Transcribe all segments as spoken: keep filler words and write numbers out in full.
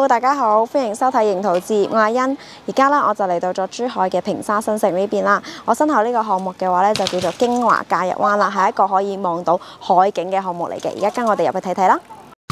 Hello， 大家好，歡迎收睇《營圖誌》，我係欣。而家咧我就嚟到咗珠海嘅平沙新城呢邊啦。我身後呢個項目嘅話咧就叫做京華假日灣啦，係一個可以望到海景嘅項目嚟嘅。而家跟我哋入去睇睇啦。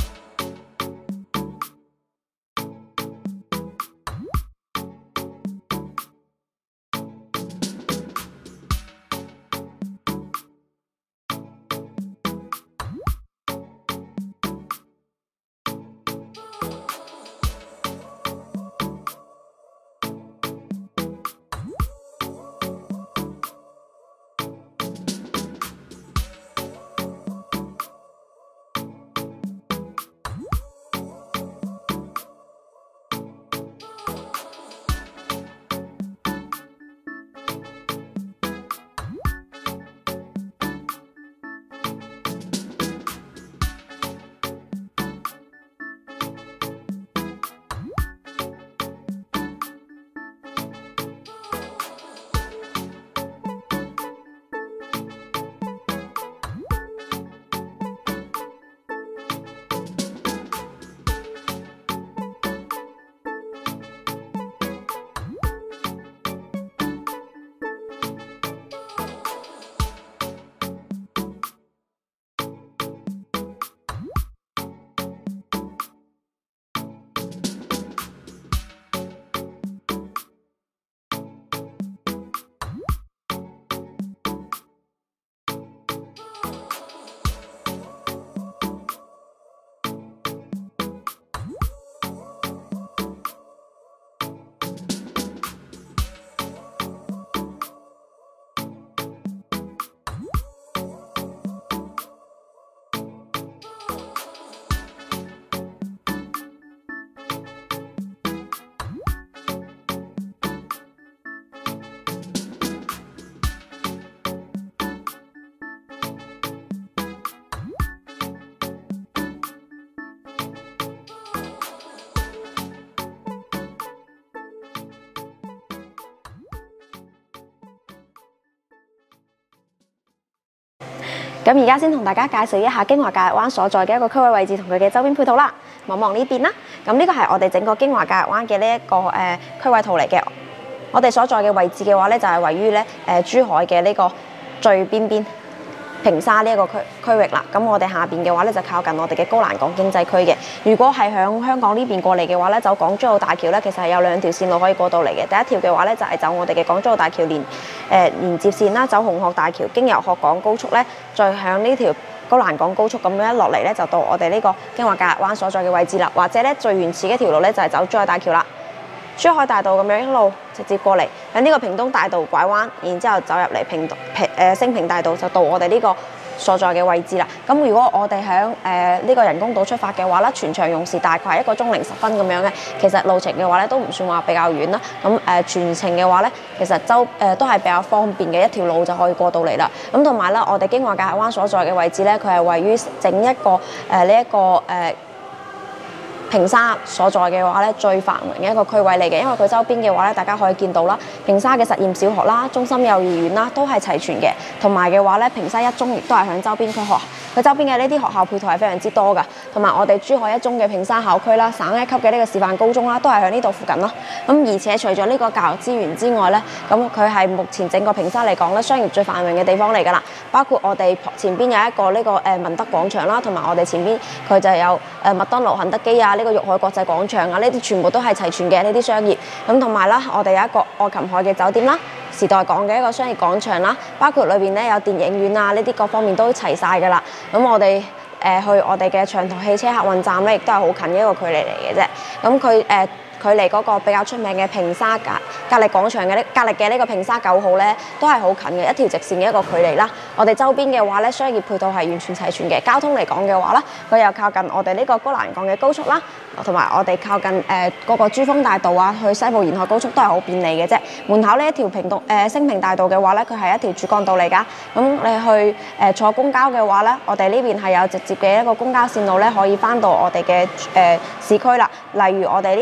咁而家先同大家介紹一下京華假日灣所在嘅一個區位位置同佢嘅周邊配套啦。望望呢邊啦，咁呢個係我哋整個京華假日灣嘅呢一個誒、呃、區位圖嚟嘅。我哋所在嘅位置嘅話咧，就係、是、位於咧誒珠海嘅呢個最邊邊平沙呢一個區區域啦。咁我哋下邊嘅話咧就靠近我哋嘅高欄港經濟區嘅。如果係響香港呢邊過嚟嘅話咧，走港珠澳大橋咧，其實係有兩條線路可以過到嚟嘅。第一條嘅話咧就係、是、走我哋嘅港珠澳大橋連誒、呃、連接線啦，走紅鶴大橋，經由鶴港高速咧，再向呢條高欄港高速咁樣一落嚟咧，就到我哋呢個京華假日灣所在嘅位置啦。或者咧最原始嘅條路咧就係、是、走珠海大橋啦。珠海大道咁樣一路直接過嚟，喺呢個屏東大道拐彎，然之後走入嚟屏平誒升平大道，就到我哋呢個所在嘅位置啦。咁如果我哋響誒呢個人工島出發嘅話咧，全場用時大概係一個鐘零十分咁樣嘅。其實路程嘅話咧都唔算話比較遠啦。咁誒、呃、全程嘅話咧，其實周誒、呃、都係比較方便嘅一條路就可以過到嚟啦。咁同埋咧，我哋京華假日灣所在嘅位置咧，佢係位於整一個誒呢一個誒。呃平沙所在嘅話咧，最繁榮嘅一個區位嚟嘅，因為佢周邊嘅話咧，大家可以見到啦，平沙嘅實驗小學啦、中心幼兒園啦，都係齊全嘅。同埋嘅話咧，平沙一中亦都係響周邊區學，佢周邊嘅呢啲學校配套係非常之多噶。同埋我哋珠海一中嘅平沙校區啦，省一級嘅呢個示範高中啦，都係響呢度附近咯。咁而且除咗呢個教育資源之外咧，咁佢係目前整個平沙嚟講咧，商業最繁榮嘅地方嚟噶啦。包括我哋前邊有一個呢個誒文德廣場啦，同埋我哋前邊佢就有誒麥當勞、肯德基啊。呢個玉海國際廣場啊，呢啲全部都係齊全嘅呢啲商業。咁同埋啦，我哋有一個愛琴海嘅酒店啦，時代港嘅一個商業廣場啦，包括裏邊咧有電影院啊，呢啲各方面都齊晒噶啦。咁我哋誒、呃、去我哋嘅長途汽車客運站咧，亦都係好近嘅一個距離嚟嘅啫。咁佢誒距離嗰個比較出名嘅平沙隔隔離廣場嘅呢隔離嘅呢個平沙九號咧，都係好近嘅一條直線嘅一個距離啦。我哋周邊嘅話咧，商業配套係完全齊全嘅。交通嚟講嘅話啦，佢又靠近我哋呢個高欄港嘅高速啦，同埋我哋靠近誒嗰、呃那個珠峰大道啊，去西部沿海高速都係好便利嘅啫。門口呢一條平道誒、呃、升平大道嘅話咧，佢係一條主幹道嚟㗎。咁你去誒、呃、坐公交嘅話咧，我哋呢邊係有直接嘅一個公交線路咧，可以翻到我哋嘅誒市區啦。例如我哋呢度可以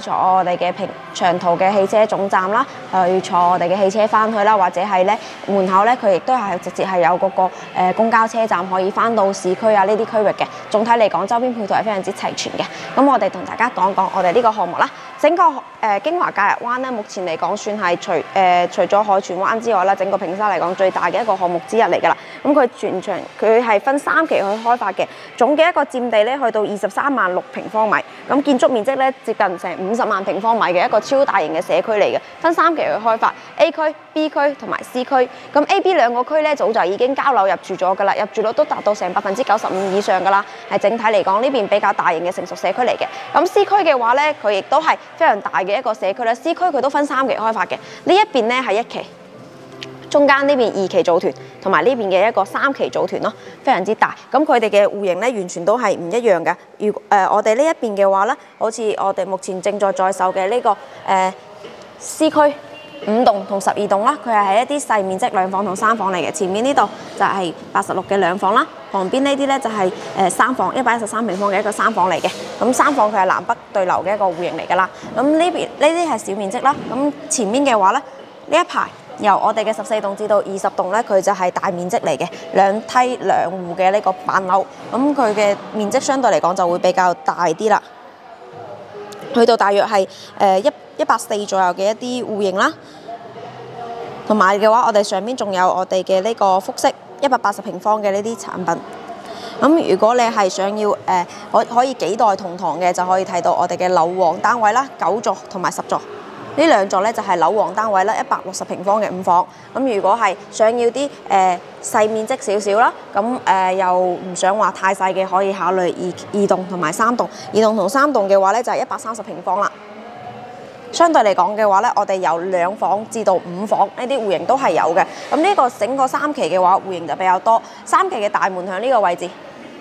坐我哋嘅平長途嘅汽車總站啦，去坐我哋嘅汽車翻去啦，或者係咧門口咧佢亦都係直接係有嗰個誒公交車站可以翻到市區啊呢啲區域嘅。總體嚟講，周邊配套係非常之齊全嘅。咁我哋同大家講講我哋呢個項目啦。整個誒京華假日灣咧，目前嚟講算係除誒、呃、除咗海泉灣之外啦，整個坪沙嚟講最大嘅一個項目之一嚟㗎啦。咁佢全場佢係分三期去開發嘅，總嘅一個佔地咧去到二十三萬六平方米，咁建築面積咧接近成五十萬平方米嘅一個超大型嘅社區嚟嘅，分三期去開發 A 區、B 區同埋 C 區。咁 A、B 兩個區咧早就已經交樓入住咗㗎啦，入住率都達到成百分之九十五以上㗎啦。係整體嚟講呢邊比較大型嘅成熟社區嚟嘅。咁 C 區嘅話咧，佢亦都係非常大嘅一個社區啦。C 區佢都分三期開發嘅，呢一邊咧係一期。中間呢邊二期組團，同埋呢邊嘅一個三期組團咯，非常之大。咁佢哋嘅戶型咧，完全都係唔一樣嘅。如誒、呃、我哋呢一邊嘅話咧，好似我哋目前正在在售嘅呢、這個誒、呃、C 區五棟同十二棟啦，佢係喺一啲細面積兩房同三房嚟嘅。前面呢度就係八十六嘅兩房啦，旁邊呢啲咧就係誒三房一百一十三平方嘅一個三房嚟嘅。咁三房佢係南北對流嘅一個戶型嚟㗎啦。咁呢邊呢啲係小面積啦。咁前面嘅話咧，呢一排。由我哋嘅十四棟至到二十棟咧，佢就係大面積嚟嘅，兩梯兩戶嘅呢個板樓，咁佢嘅面積相對嚟講就會比較大啲啦，去到大約係誒一一百四左右嘅一啲戶型啦，同埋嘅話，我哋上面仲有我哋嘅呢個複式一百八十平方嘅呢啲產品。咁如果你係想要誒可、呃、可以幾代同堂嘅，就可以睇到我哋嘅樓王單位啦，九座同埋十座。呢兩座咧就係樓王單位啦，一百六十平方嘅五房。咁如果係想要啲誒細面積少少啦，咁誒、呃、又唔想話太細嘅，可以考慮二二棟同埋三棟。二棟同三棟嘅話咧就係一百三十平方啦。相對嚟講嘅話咧，我哋由兩房至到五房呢啲戶型都係有嘅。咁呢個整個三期嘅話，戶型就比較多。三期嘅大門向呢個位置，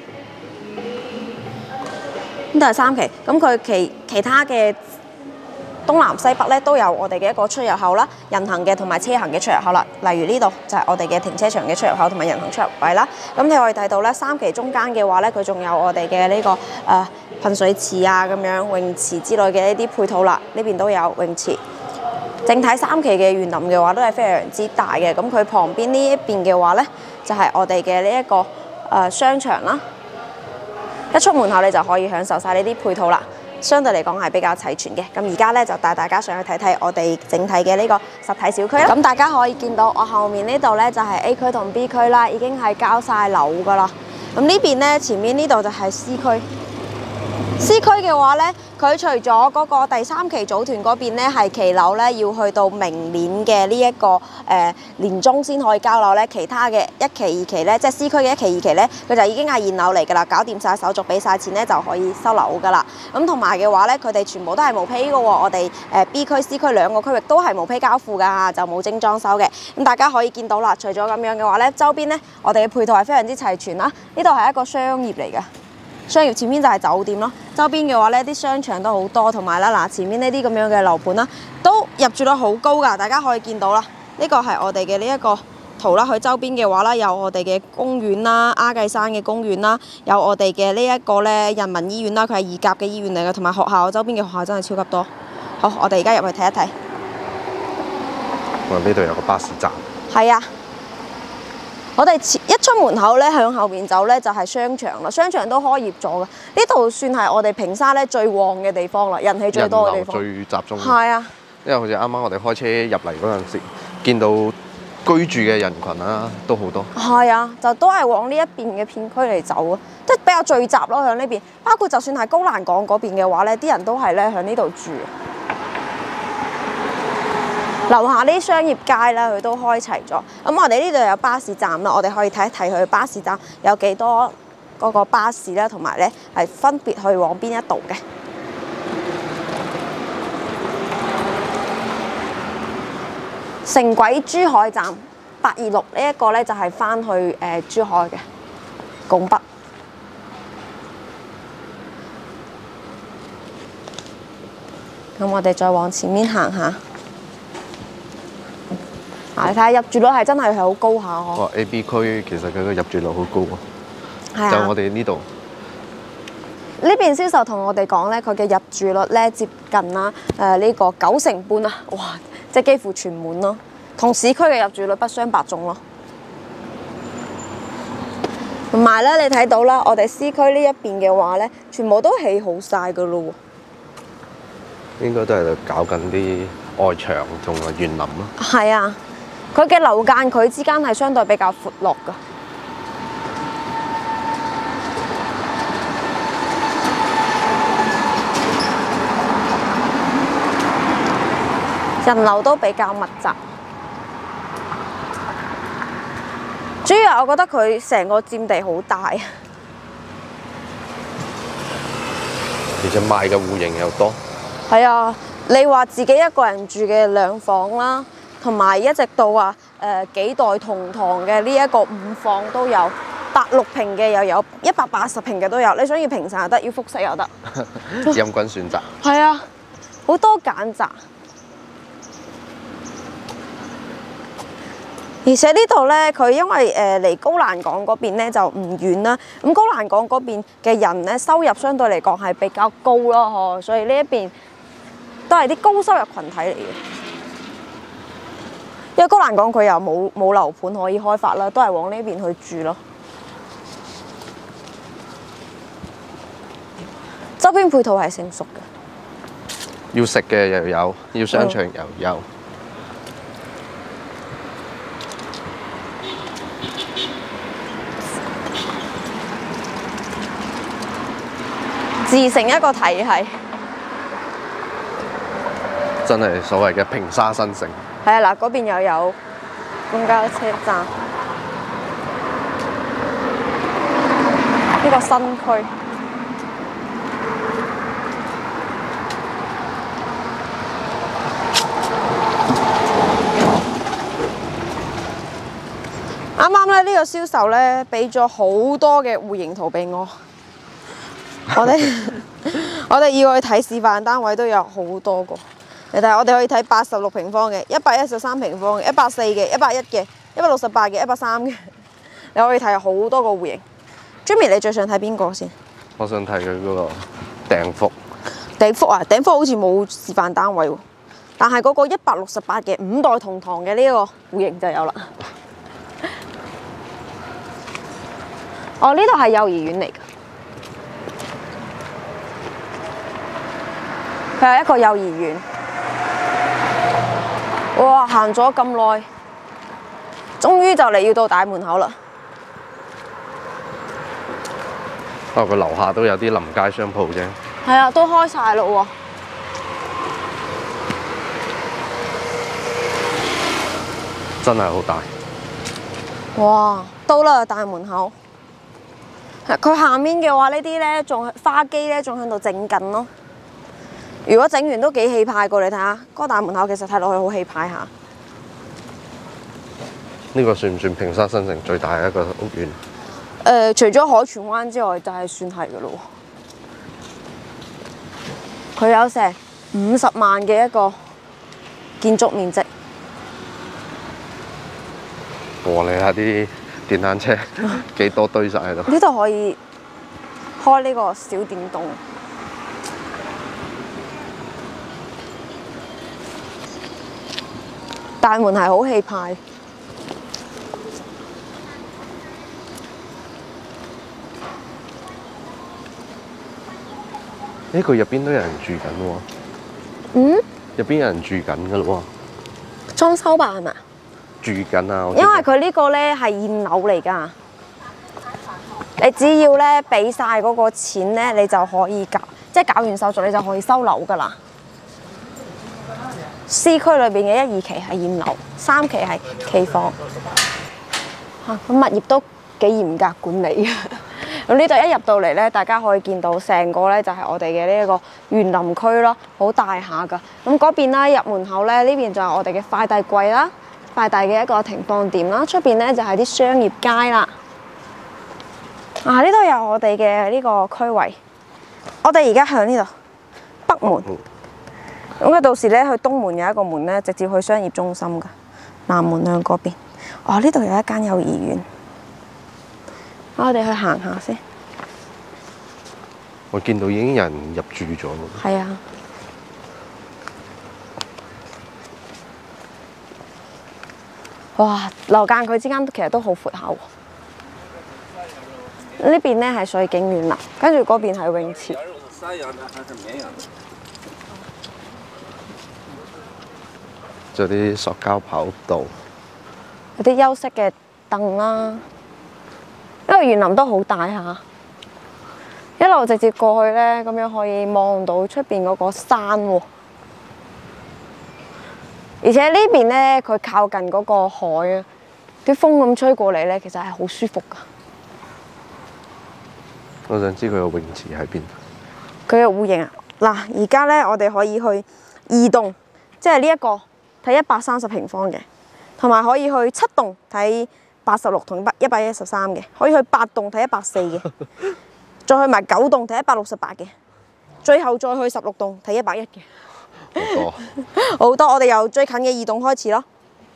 呢度係三期。咁佢其其他嘅東南西北咧都有我哋嘅一個出入口啦，人行嘅同埋車行嘅出入口啦。例如呢度就係我哋嘅停車場嘅出入口同埋人行出入位啦。咁你可以睇到咧，三期中間嘅話咧，佢仲有我哋嘅呢個誒噴水池啊，咁樣泳池之類嘅一啲配套啦。呢邊都有泳池。整體三期嘅園林嘅話都係非常之大嘅。咁佢旁邊呢一邊嘅話咧，就係我哋嘅呢一個誒商場啦。一出門口你就可以享受晒呢啲配套啦。相對嚟講係比較齊全嘅。咁而家咧就帶大家上去睇睇我哋整體嘅呢個實體小區啦。咁大家可以見到我後面呢度咧就係 A 區同 B 區啦，已經係交晒樓噶啦。咁呢邊咧前面呢度就係 C 區。C 區嘅話咧，佢除咗嗰個第三期組團嗰邊咧係期樓咧，要去到明年嘅呢一個誒、呃、年中先可以交樓咧。其他嘅一期二期咧，即係 C 區嘅一期二期咧，佢就已經係現樓嚟㗎啦，搞掂晒手續，俾晒錢咧就可以收樓㗎啦。咁同埋嘅話咧，佢哋全部都係無批㗎喎。我哋誒 B 區、C 區兩個區域都係無批交付㗎，就冇精裝修嘅。咁大家可以見到啦，除咗咁樣嘅話咧，周邊咧我哋嘅配套係非常之齊全啦。呢度係一個商業嚟㗎。商業前面就係酒店咯，周邊嘅話呢啲商場都好多，同埋啦嗱，前面呢啲咁樣嘅樓盤啦，都入住率好高㗎，大家可以見到啦。呢個係我哋嘅呢一個圖啦，佢周邊嘅話啦，有我哋嘅公園啦，鴉髻山嘅公園啦，有我哋嘅呢一個咧人民醫院啦，佢係二甲嘅醫院嚟嘅，同埋學校周邊嘅學校真係超級多。好，我哋而家入去睇一睇。 哇！呢度有個巴士站。 係啊。我哋一出門口咧，向後邊走咧就係商場啦，商場都開業咗嘅。呢度算係我哋坪沙咧最旺嘅地方啦，人氣最多嘅地方。 人流最集中。 係啊。因為好似啱啱我哋開車入嚟嗰陣時，見到居住嘅人群啦，都好多。係啊，就都係往呢一邊嘅片區嚟走啊，即係比較聚集咯，響呢邊。包括就算係高欄港嗰邊嘅話咧，啲人都係咧響呢度住。樓下呢啲商業街咧，佢都開齊咗。咁我哋呢度有巴士站啦，我哋可以睇一睇佢巴士站有幾多嗰個巴士啦，同埋咧係分別去往邊一度嘅。城軌珠海站八二六呢一個咧就係翻去誒、呃、珠海嘅拱北。咁我哋再往前面行下。你睇下入住率係真係係好高下嗬。 哇 ！A、B 區其實佢個入住率好高喎。 係啊。 就我哋呢度。 呢邊銷售同我哋講咧，佢嘅入住率咧接近啦，誒呢個九成半啊，哇！即係幾乎全滿咯，同市區嘅入住率不相伯仲咯。同埋咧，你睇到啦，我哋 C 區呢一邊嘅話咧，全部都起好晒噶咯喎。 應該都係度搞緊啲外牆同埋園林咯。 係啊，佢嘅樓間距之間係相對比較闊落噶。人流都比較密集，主要我覺得佢成個佔地好大， 而且賣嘅戶型又多。 係啊，你話自己一個人住嘅兩房啦，同埋一直到話誒、呃、幾代同堂嘅呢一個五房都有，百六平嘅又有，一百八十平嘅都有。你想要平層又得，要複式又得， 任君選擇。 係啊，好多揀擇。而且呢度咧，佢因為誒離高欄港嗰邊咧就唔遠啦，咁高欄港嗰邊嘅人咧收入相對嚟講係比較高咯，嗬，所以呢一邊都係啲高收入群體嚟嘅。因為高欄港佢又冇冇樓盤可以開發啦，都係往呢邊去住咯。周邊配套係成熟嘅， 要食嘅又有，要商場又有。嗯自成一個體系， 真係所謂嘅平沙新城。 係啊，嗱，嗰邊又有公交車站，呢個新區。啱啱咧呢個銷售咧俾咗好多嘅戶型圖俾我。我哋我哋要去睇示範單位都有好多個，你睇我哋可以睇八十六平方嘅、一百一十三平方嘅、一百四嘅、一百一嘅、一百六十八嘅、一百三嘅，你可以睇好多個戶型。Jimmy， 你最想睇邊個先？ 我想睇佢嗰個頂福。 頂福啊，頂福好似冇示範單位喎，但係嗰個一百六十八嘅五代同堂嘅呢一個戶型就有啦。哦，呢度係幼兒園嚟㗎。佢係一個幼兒園，哇！行咗咁耐，終於就嚟要到大門口啦。 不過佢樓下都有啲臨街商鋪啫。 係啊，都開晒咯喎。 真係好大。 哇！到啦大門口。佢下面嘅話，呢啲咧仲花機咧仲喺度整緊咯。如果整完都幾氣派過，你睇下嗰個大門口，其實睇落去好氣派下。 呢個算唔算平沙新城最大嘅一個屋苑？誒、 呃，除咗海泉灣之外，就係算係嘅咯。佢有成五十萬嘅一個建築面積。 哇！你睇啲電單車幾多堆晒喺度。 呢度可以開呢個小電動。大門係好氣派， 呢個入邊都有人住緊喎。 嗯？ 入邊有人住緊㗎咯喎。 裝修吧係咪？ 住緊啊！ 因為佢呢個咧係現樓嚟㗎，你只要咧俾晒嗰個錢咧，你就可以搞，即係搞完手續你就可以收樓㗎啦。C 區裏邊嘅一二期係現樓，三期係期房。嚇、啊，咁物業都幾嚴格管理嘅。咁呢度一入到嚟咧，大家可以見到成個咧就係我哋嘅呢一個園林區咯，好大下㗎。咁嗰邊啦，入門口咧，呢邊就係我哋嘅快遞櫃啦，快遞嘅一個停放點啦。出邊咧就係啲商業街啦。啊，呢度有我哋嘅呢個區位。我哋而家向呢度北門。咁佢到時咧去東門有一個門咧，直接去商業中心㗎。南門向嗰邊。哦，呢度有一間幼兒園。我哋去行下先。 我見到已經有人入住咗。 係啊。哇！樓間佢之間其實都好闊下喎。呢邊咧係水景園啦，跟住嗰邊係泳池。 仲有啲塑膠跑道， 有啲休息嘅凳啦。呢個園林都好大下，一路直接過去咧，咁樣可以望到出邊嗰個山喎。而且呢邊咧，佢靠近嗰個海啊，啲風咁吹過嚟咧，其實係好舒服噶。 我想知佢個泳池喺邊？ 佢嘅戶型啊，嗱，而家咧我哋可以去二棟，即係呢一個睇一百三十平方嘅，同埋可以去七棟睇八十六同一百一十三嘅，可以去八棟睇一百四嘅，再去埋九棟睇一百六十八嘅，最後再去十六棟睇一百一嘅。 好多， 好多。我哋由最近嘅二棟開始咯。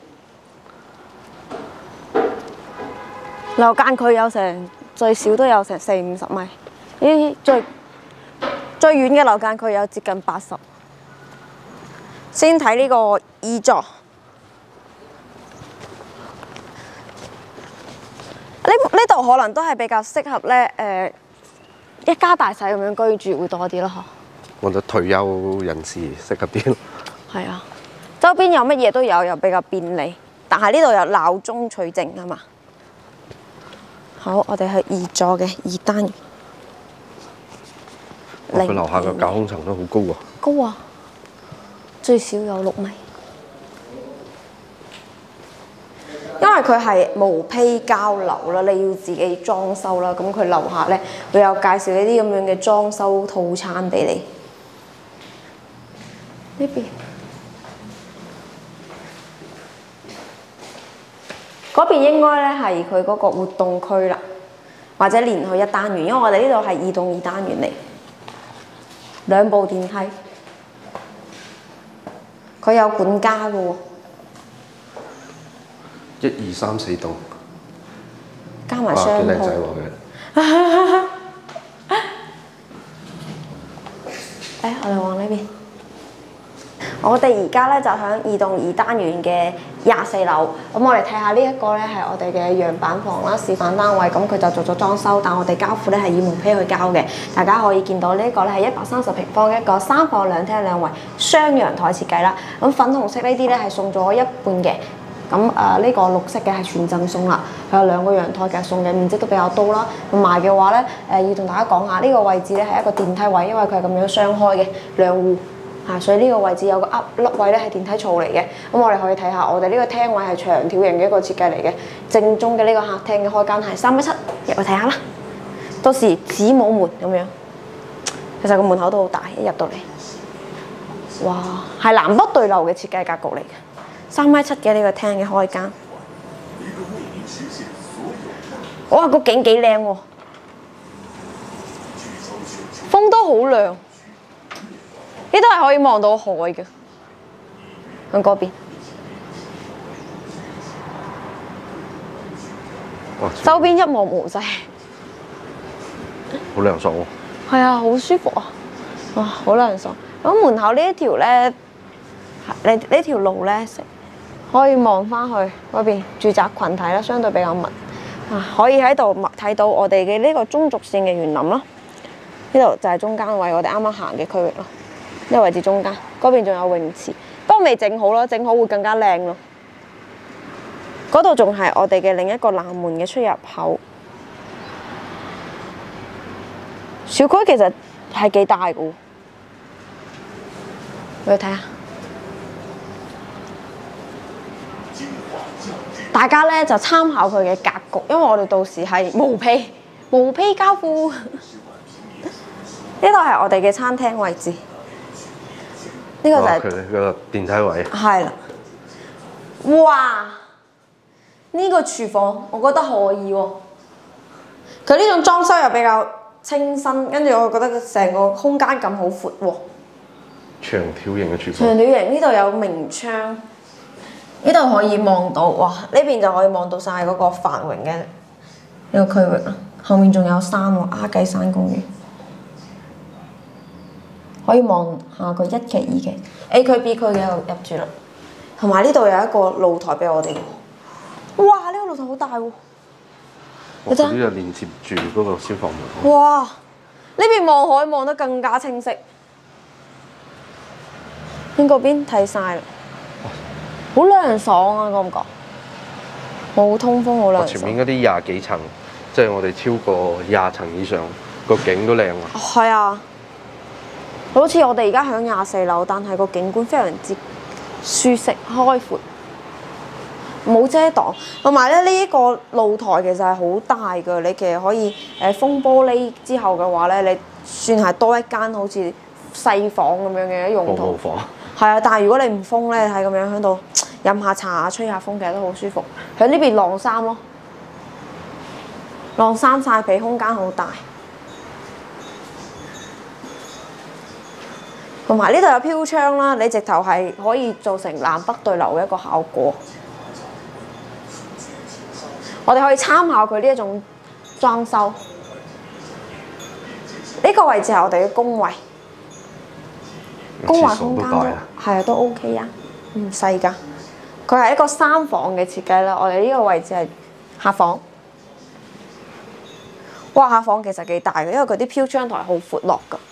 樓間距有成最少都有成四五十米，咦最最遠嘅樓間距有接近八十。先睇呢個二座，呢呢度可能都係比較適合咧誒、呃、一家大細咁樣居住會多啲咯，嗬。 我覺得退休人士適合啲咯。 係啊，周邊有乜嘢都有，又比較便利。但係呢度有鬧鐘取靜啊嘛。好，我哋去二座嘅二單元。 佢樓下個架空層都好高啊！ 高啊，最少有六米。因為佢係無坯交樓啦，你要自己裝修啦。咁佢樓下咧會有介紹一啲咁樣嘅裝修套餐俾你。呢邊，嗰邊應該咧係佢嗰個活動區啦，或者連去一單元，因為我哋呢度係二棟二單元嚟，兩部電梯，佢有管家嘅喎。 一二三四棟， 加埋商鋪。 幾靚仔喎佢。 誒，我哋往呢邊。我哋而家咧就喺二棟二單元嘅廿四樓，咁我哋睇下呢一個咧係我哋嘅樣板房啦，示範單位，咁佢就做咗裝修，但我哋交付咧係以毛坯去交嘅。大家可以見到呢一個咧係一百三十平方一個三房兩廳兩衛雙陽台設計啦。咁粉紅色呢啲咧係送咗一半嘅，咁誒呢個綠色嘅係全贈送啦。佢有兩個陽台嘅，送嘅面積都比較多啦。同埋嘅話咧，誒要同大家講下呢個位置咧係一個電梯位，因為佢係咁樣雙開嘅兩戶。啊，所以呢個位置有個凹凹位咧係電梯槽嚟嘅，咁我哋可以睇下我哋呢個廳位係長條形嘅一個設計嚟嘅，正中嘅呢個客廳嘅開間係三一七，入去睇下啦。到時子母門咁樣，其實個門口都好大，一入到嚟，哇，係南北對流嘅設計格局嚟嘅，三米七嘅呢個廳嘅開間，哇，個景幾靚喎，風都好涼。呢度係可以望到海嘅，喺嗰邊。周邊一望無際， 好涼爽喎。 係啊，好舒服啊！哇，好涼爽。咁門口呢一條咧，你呢條路咧，可以望翻去嗰邊住宅群體啦，相對比較密啊，可以喺度睇到我哋嘅呢個中軸線嘅園林咯。呢度就係中間位，我哋啱啱行嘅區域咯。呢個位置中間，嗰邊仲有泳池，不過未整好咯，整好會更加靚咯。嗰度仲係我哋嘅另一個南門嘅出入口。小區其實係幾大嘅喎，你去睇下。大家咧就參考佢嘅格局，因為我哋到時係無坯無坯交付。呢度係我哋嘅餐廳位置。呢個就係佢個電梯位。 係啦，哇！呢個廚房我覺得可以喎。佢呢種裝修又比較清新，跟住我覺得成個空間感好闊喎。 長條形嘅廚房。 長條形，呢度有明窗，呢度可以望到，哇！呢邊就可以望到晒嗰個繁榮嘅呢個區域啦。後面仲有山喎，鴉髻山公園。 可以望下佢一期、二期、A 區、B 區嘅入入住啦。同埋呢度有一個露台俾我哋。哇！呢、這個露台好大喎、啊。 我呢度連接住嗰個消防門。 哇！呢邊望海望得更加清晰。邊嗰邊睇晒啦，好涼爽啊！覺唔覺？好通風，好涼爽。 前面嗰啲廿幾層，即係我哋超過廿層以上，個景都靚啊！ 係啊，好似我哋而家響廿四樓，但係個景觀非常之舒適開闊，冇遮擋。同埋咧，呢、這、一個露台其實係好大㗎，你其實可以誒封玻璃之後嘅話咧，你算係多一間好似細房咁樣嘅用途。 房。 係啊，但係如果你唔封咧，係咁樣喺度飲下茶、吹下風，其實都好舒服。喺呢邊晾衫咯，晾衫曬被，空間好大。同埋呢度有飄窗啦，你直頭係可以做成南北對流嘅一個效果。我哋可以參考佢呢一種裝修。呢、這個位置係我哋嘅工位。工位空間都係啊，都 OK 啊，唔細㗎。佢係一個三房嘅設計啦。我哋呢個位置係客房。哇！客房其實幾大嘅，因為佢啲飄窗台好闊落㗎，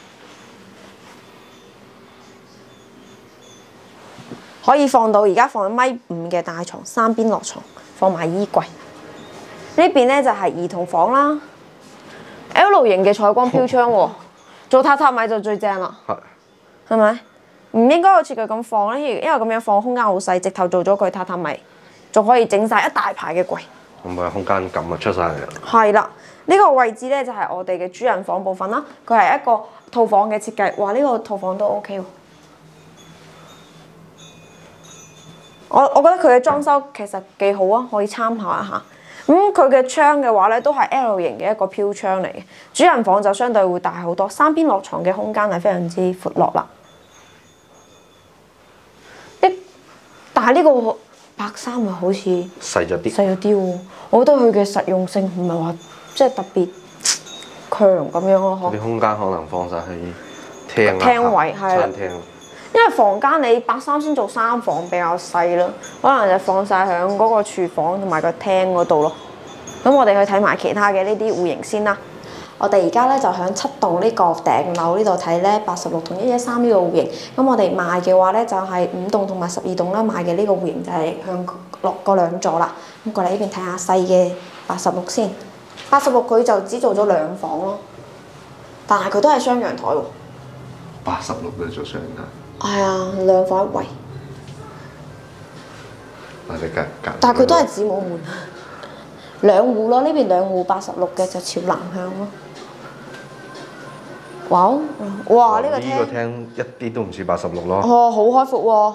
可以放到而家放咗米五嘅大床，三邊落床，放埋衣櫃。呢邊咧就係兒童房啦 ，L 型嘅採光飄窗喎，做榻榻米就最正啦。係咪？唔應該好似佢咁放咧，因為咁樣放空間好細，直頭做咗佢榻榻米，仲可以整晒一大排嘅櫃。 咁咪空間感啊出晒嚟啦。係啦，呢、這個位置咧就係我哋嘅主人房部分啦。佢係一個套房嘅設計，哇！呢、這個套房都 OK 喎。我我覺得佢嘅裝修其實幾好啊，可以參考一下。咁佢嘅窗嘅話咧，都係 L 型嘅一個飄窗嚟嘅。主人房就相對會大好多，三邊落床嘅空間係非常之闊落啦。但係呢個白衫啊，好似細咗啲， 細咗啲喎。我覺得佢嘅實用性唔係話即係特別強咁樣咯。 啲空間可能放晒喺廳啊、 廳位係啦， 餐廳。 因為房間你白衫先做三房比較細咯，可能就放晒喺嗰個廚房同埋個廳嗰度咯。咁我哋去睇埋其他嘅呢啲戶型先啦。我哋而家咧就喺七棟呢個頂樓呢度睇咧，八十六同一一三呢個戶型。咁我哋賣嘅話咧就係五棟同埋十二棟啦，賣嘅呢個戶型就係向落嗰兩座啦。咁過嚟呢邊睇下細嘅八十六先。八十六佢就只做咗兩房咯，但係佢都係雙陽台喎。 八十六都做雙陽台。 係啊，兩房一衛。 嗱你隔隔。 但係佢都係子母門，兩戶咯。呢邊兩戶八十六嘅就朝南向咯。哇！哇！呢、這個廳呢個廳一啲都唔似八十六咯。 哦，好開闊喎！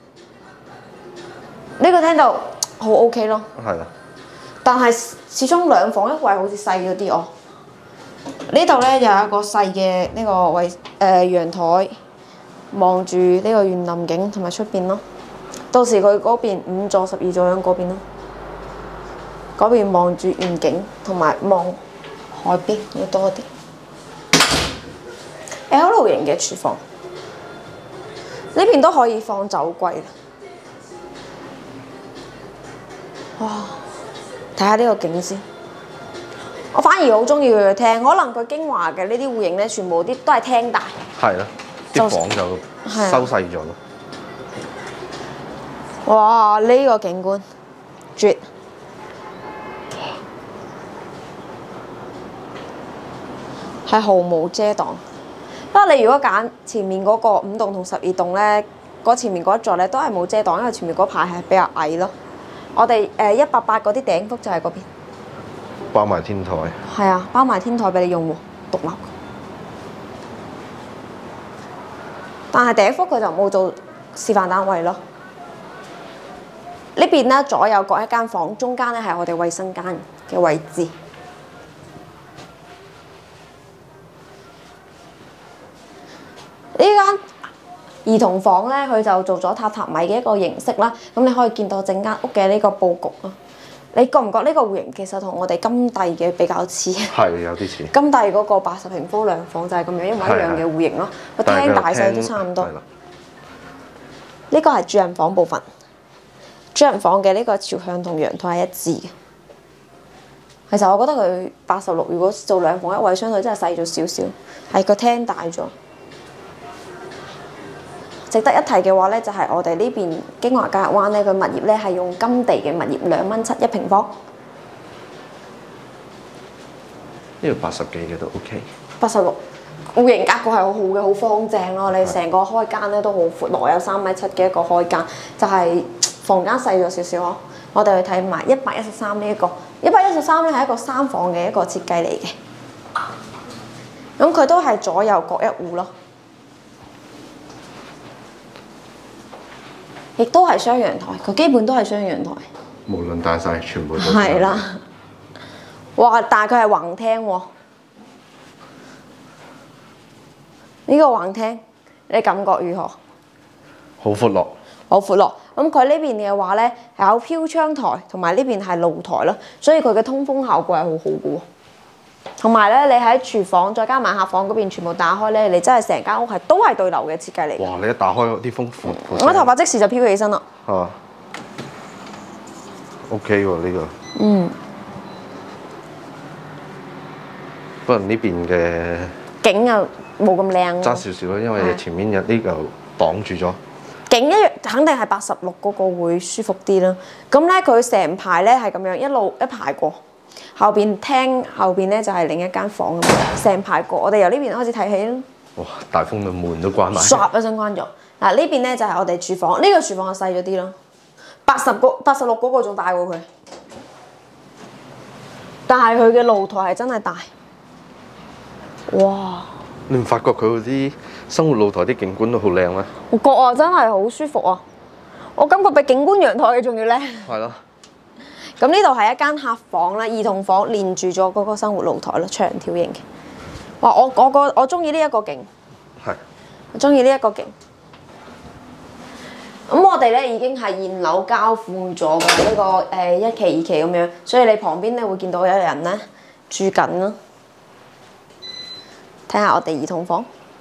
呢、這個廳就好 OK 咯。 係啦。 但係始終兩房一衛好似細咗啲哦。呢度咧又有一個細嘅呢個位誒、呃、陽台，望住呢個園林景同埋出邊咯。到時佢嗰邊五座十二座喺嗰邊咯。嗰邊望住遠景同埋望海邊會多啲。L 型嘅廚房，呢邊都可以放酒櫃啦。哇！睇下呢個景先，我反而好中意佢嘅廳，可能佢京華嘅呢啲戶型咧，全部啲都係廳大。 係啦，啲房就收細咗咯。 哇！呢、這個景觀絕，係毫無遮擋。不過你如果揀前面嗰個五棟同十二棟咧，嗰前面嗰一座咧都係冇遮擋，因為前面嗰排係比較矮咯。我哋誒一百八嗰啲頂幅就係嗰邊， 包埋天台。 係啊，包埋天台俾你用喎，獨立。但係頂幅佢就冇做示範單位咯。呢邊咧左右各一間房，中間咧係我哋衞生間嘅位置。呢間兒童房咧，佢就做咗榻榻米嘅一個形式啦。咁你可以見到整間屋嘅呢個佈局咯。 你覺唔覺呢個戶型其實同我哋金帝嘅比較似？ 係有啲似。 金帝嗰個八十平方兩房就係咁樣一模一樣嘅戶型咯，個廳大細都差唔多。呢個係主人房部分，主人房嘅呢個朝向同陽台係一致嘅。其實我覺得佢八十六如果做兩房一衛，相對真係細咗少少，係個廳大咗。值得一提嘅話咧，就係我哋呢邊京華假日灣咧，佢物業咧係用金地嘅物業，兩蚊七一平方。 呢度八十幾嘅都 OK。 八十六戶型格局係好好嘅，好方正咯。你成個開間咧都好闊落，有三米七嘅一個開間，就係、是、房間細咗少少咯。我哋去睇埋一百一十三呢一個，一百一十三咧係一個三房嘅一個設計嚟嘅。咁佢都係左右各一戶咯。亦都係雙陽台，佢基本都係雙陽台。 無論大細，全部都係啦。哇！但係佢係橫廳喎。呢、這個橫廳，你感覺如何？ 好闊落。 好闊落。咁佢呢邊嘅話咧，係有飄窗台，同埋呢邊係露台咯，所以佢嘅通風效果係好好嘅喎。同埋咧，你喺廚房再加埋客房嗰邊全部打開咧，你真係成間屋係都係對流嘅設計嚟。 哇！你一打開啲風闊闊。 我頭髮即時就飄起身啦。 啊 ，OK 喎呢個。 嗯。 不過呢邊嘅景又冇咁靚。 爭少少咯，因為前面有呢嚿擋住咗。 景一樣，肯定係八十六嗰個會舒服啲啦。咁咧，佢成排咧係咁樣一路一排過。後邊廳後邊咧就係另一間房咁樣，成排過。我哋由呢邊開始睇起啦。 哇！大風到門都關埋。 唰一聲關咗。嗱呢邊咧就係我哋廚房，呢、這個廚房就細咗啲咯。八十個八十六嗰個仲大過佢，但係佢嘅露台係真係大。哇！ 你唔發覺佢嗰啲生活露台啲景觀都好靚咩？ 我覺啊，真係好舒服啊！我感覺比景觀陽台嘅仲要靚。係咯。 咁呢度係一間客房啦，兒童房連住咗嗰個生活露台咯，長條型嘅。哇！我我個我中意呢一個景。係。我中意呢一個景。咁我哋咧已經係現樓交付咗嘅呢個誒、呃、一期二期咁樣，所以你旁邊咧會見到有人咧住緊咯。睇下我哋兒童房。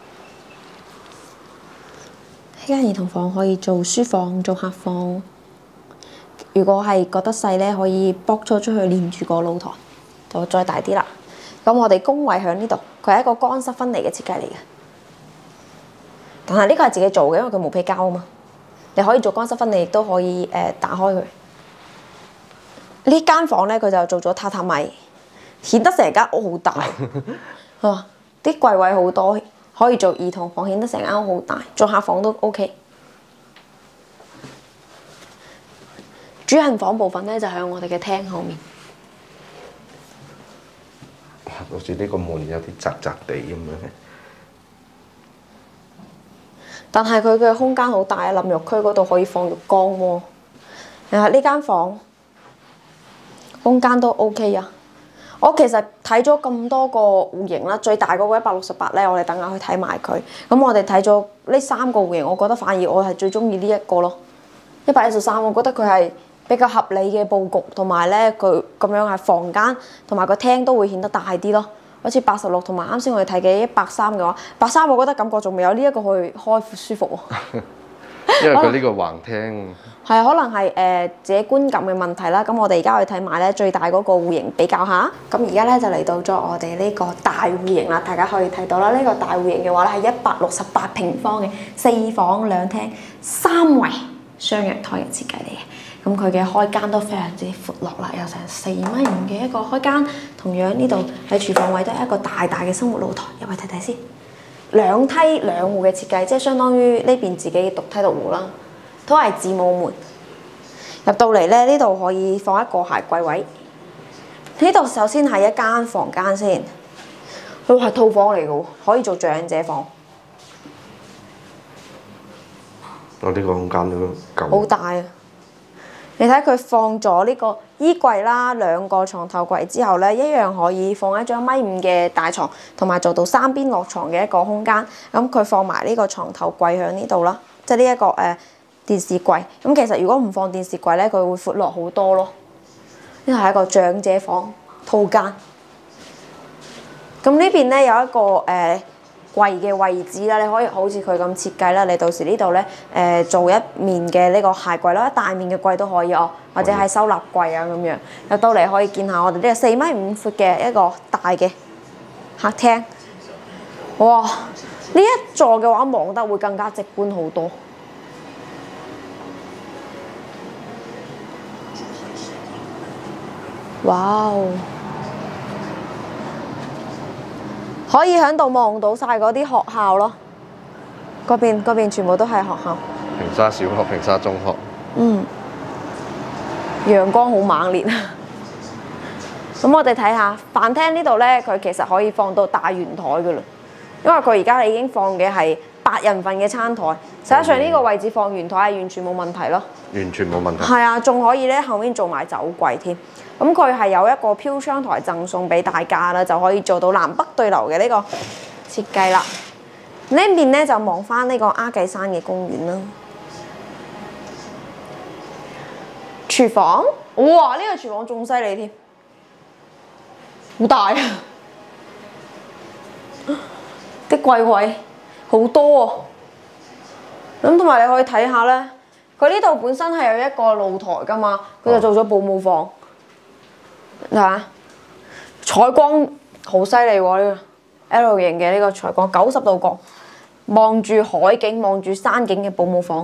呢間兒童房可以做書房、做客房。如果係覺得細咧，可以駁咗出去連住個露台，就再大啲啦。咁我哋工位喺呢度，佢係一個乾濕分離嘅設計嚟嘅。但係呢個係自己做嘅，因為佢冇皮膠啊嘛。你可以做乾濕分離，亦都可以誒、呃、打開佢。呢間房咧，佢就做咗榻榻米，顯得成間屋好大。啊，啲櫃位好多，可以做兒童房，顯得成間屋好大，做客房都 OK。主人房部分咧就喺我哋嘅廳後面。 好似呢個門有啲窄窄地咁樣嘅。 但係佢嘅空間好大啊！淋浴區嗰度可以放浴缸喎。然後呢間房空間都 OK 啊！我其實睇咗咁多個戶型啦，最大嗰個一百六十八咧，我哋等下去睇埋佢。咁我哋睇咗呢三個戶型，我覺得反而我係最中意呢一個咯。一百一十三，我覺得佢係比較合理嘅佈局，同埋咧佢咁樣係房間同埋個廳都會顯得大啲咯。好似八十六同埋啱先我哋睇嘅一百三嘅話，百三我覺得感覺仲未有呢一個去開舒服喎。 因為佢呢個橫廳。 係啊，可能係誒、呃、自己觀感嘅問題啦。咁我哋而家去睇埋咧最大嗰個戶型比較下。咁而家咧就嚟到咗我哋呢個大戶型啦，大家可以睇到啦。呢、這個大戶型嘅話咧係一百六十八平方嘅四房兩廳三圍雙陽台嘅設計嚟嘅。咁佢嘅開間都非常之闊落啦，有成四米五嘅一個開間。同樣呢度喺廚房位都係一個大大嘅生活露台，入去睇睇先。兩梯兩戶嘅設計，即係相當於呢邊自己獨梯獨戶啦，都係子母門。入到嚟咧，呢度可以放一個鞋櫃位。呢度首先係一間房間先，佢係套房嚟嘅喎，可以做長者房。 我呢個空間都夠。 好大啊！你睇佢放咗呢個衣櫃啦，兩個床頭櫃之後咧，一樣可以放一張米五嘅大床，同埋做到三邊落床嘅一個空間。咁佢放埋呢個床頭櫃喺呢度啦，即係呢一個誒、呃、電視櫃。咁其實如果唔放電視櫃咧，佢會闊落好多咯。 呢度係一個長者房套間。咁呢邊咧有一個誒、呃、櫃嘅位置啦，你可以好似佢咁設計啦。你到時呢度咧誒做一面嘅呢個鞋櫃啦，一大面嘅櫃都可以哦，或者係收納櫃啊咁樣。入到嚟可以見下我哋呢個四米五闊嘅一個大嘅客廳。哇！呢一座嘅話望得會更加直觀好多。哇哦！可以喺度望到晒嗰啲學校咯，嗰邊嗰邊全部都係學校。 平沙小學、平沙中學。嗯。 陽光好猛烈。咁我哋睇下飯廳呢度咧，佢其實可以放到大圓台噶啦，因為佢而家已經放嘅係八人份嘅餐台，實際上呢個位置放圓台係完全冇問題咯。完全冇問題。係啊，仲可以咧後面做埋酒櫃添。咁佢係有一個飄窗台贈送俾大家啦，就可以做到南北對流嘅呢個設計啦。呢邊咧就望翻呢個鴉髻山嘅公園啦。廚房，哇！呢、這個廚房仲犀利添，好大啊！啲櫃位好多啊。咁同埋你可以睇下咧，佢呢度本身係有一個露台噶嘛，佢就做咗保姆房。睇下採光好犀利喎！呢個 L 型嘅呢個採光，九十度角，望住海景、望住山景嘅保姆房，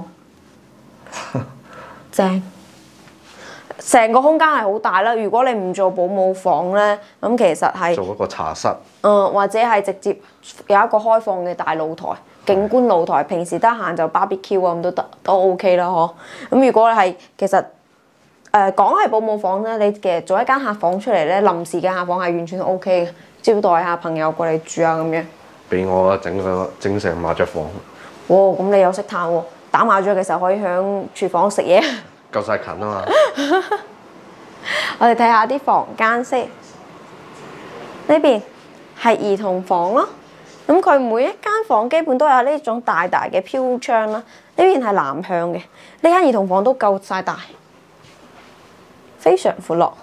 正。成個空間係好大啦。如果你唔做保姆房咧，咁其實係做一個茶室。 嗯，或者係直接有一個開放嘅大露台、景觀露台，平時得閒就 barbecue 啊咁都得，都 OK 啦，嗬。咁如果你係其實誒講係保姆房咧，你其實做一間客房出嚟咧，臨時嘅客房係完全 OK 嘅，招待下朋友過嚟住啊咁樣。俾我整個整成麻雀房。 哇！咁你有識嘆喎，打麻雀嘅時候可以喺廚房食嘢。 夠晒近啊嘛！ 我哋睇下啲房間先。呢邊係兒童房咯，咁佢每一間房基本都有呢種大大嘅飄窗啦。呢邊係南向嘅，呢間兒童房都夠晒大，非常闊落。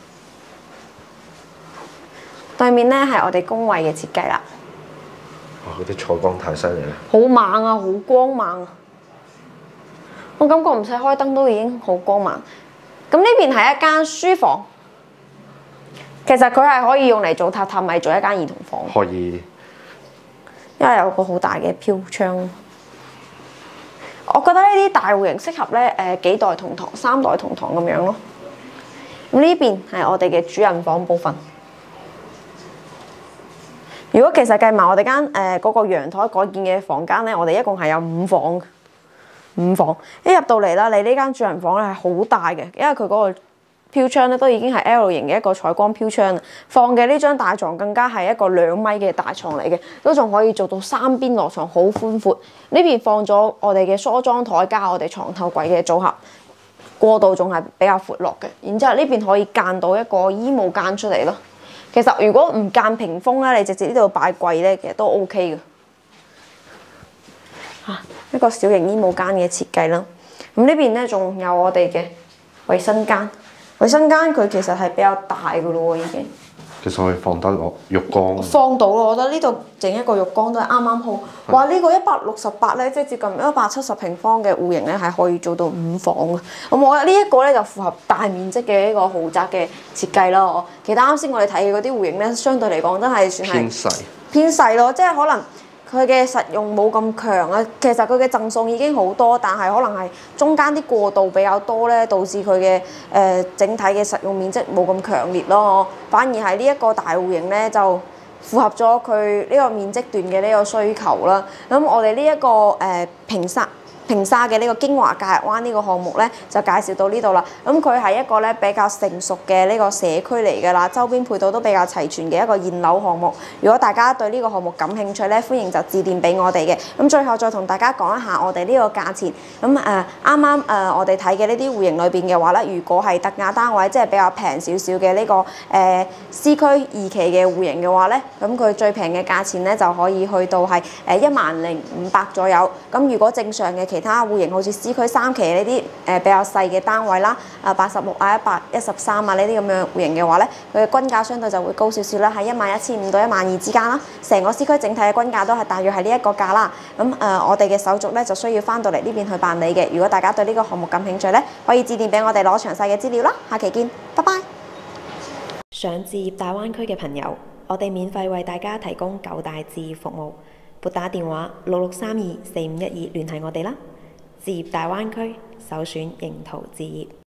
對面咧係我哋工位嘅設計啦。 哇！嗰啲採光太犀利啦！ 好猛啊，好光猛啊！我感覺唔使開燈都已經好光猛。咁呢邊係一間書房，其實佢係可以用嚟做榻榻米，做一間兒童房。可以，因為有個好大嘅飄窗。我覺得呢啲大戶型適合咧誒幾代同堂、三代同堂咁樣咯。咁呢邊係我哋嘅主人房部分。如果其實計埋我哋間誒嗰個陽台改建嘅房間咧，我哋一共係有五房。五房一入到嚟啦，你呢間主人房咧係好大嘅，因為佢嗰個飄窗咧都已經係 L 型嘅一個採光飄窗啦。放嘅呢張大床更加係一個兩米嘅大床嚟嘅，都仲可以做到三邊落床，好寬闊。呢邊放咗我哋嘅梳妝台加我哋床頭櫃嘅組合，過道仲係比較闊落嘅。然之後呢邊可以間到一個衣帽間出嚟咯。其實如果唔間屏風咧，你直接呢度擺櫃咧，其實都 OK 嘅。嚇、啊、一個小型衣帽間嘅設計啦。咁呢邊咧仲有我哋嘅衞生間，衞生間佢其實係比較大嘅咯喎，已經。 其實可以放得落浴缸。 放到咯，我覺得呢度整一個浴缸都係啱啱好。話呢個一百六十八咧，即係接近一百七十平方嘅戶型咧，係可以做到五房嘅。咁我覺得呢一個咧就符合大面積嘅一個豪宅嘅設計啦。其他啱先我哋睇嘅嗰啲戶型咧，相對嚟講真係算係偏細，偏細咯，即係可能。佢嘅實用冇咁強啊，其實佢嘅贈送已經好多，但係可能係中間啲過渡比較多咧，導致佢嘅誒整體嘅實用面積冇咁強烈咯。反而係呢一個大戶型咧，就符合咗佢呢個面積段嘅呢個需求啦。咁我哋呢一個誒平沙平沙嘅呢個京華假日灣呢個項目咧，就介紹到呢度啦。咁佢係一個咧比較成熟嘅呢個社區嚟㗎啦，周邊配套都比較齊全嘅一個現樓項目。如果大家對呢個項目感興趣咧，歡迎就致電俾我哋嘅。咁最後再同大家講一下我哋呢個價錢。咁誒啱啱誒我哋睇嘅呢啲戶型裏邊嘅話咧，如果係特價單位，即係比較平少少嘅呢個誒、呃、C 區二期嘅戶型嘅話咧，咁佢最平嘅價錢咧就可以去到係誒一萬零五百左右。咁如果正常嘅其其他戶型，好似 C 區三期呢啲誒比較細嘅單位啦，啊八十六啊、一百一十三啊呢啲咁樣戶型嘅話咧，佢嘅均價相對就會高少少啦，喺一萬一千五到一萬二之間啦。成個 C 區整體嘅均價都係大約係呢一個價啦。咁誒、呃，我哋嘅手續咧就需要翻到嚟呢邊去辦理嘅。如果大家對呢個項目感興趣咧，可以致電俾我哋攞詳細嘅資料啦。下期見，拜拜。想置業大灣區嘅朋友，我哋免費為大家提供九大置業服務，撥打電話六六三二四五一二聯繫我哋啦。置業大灣區，首選認途置業。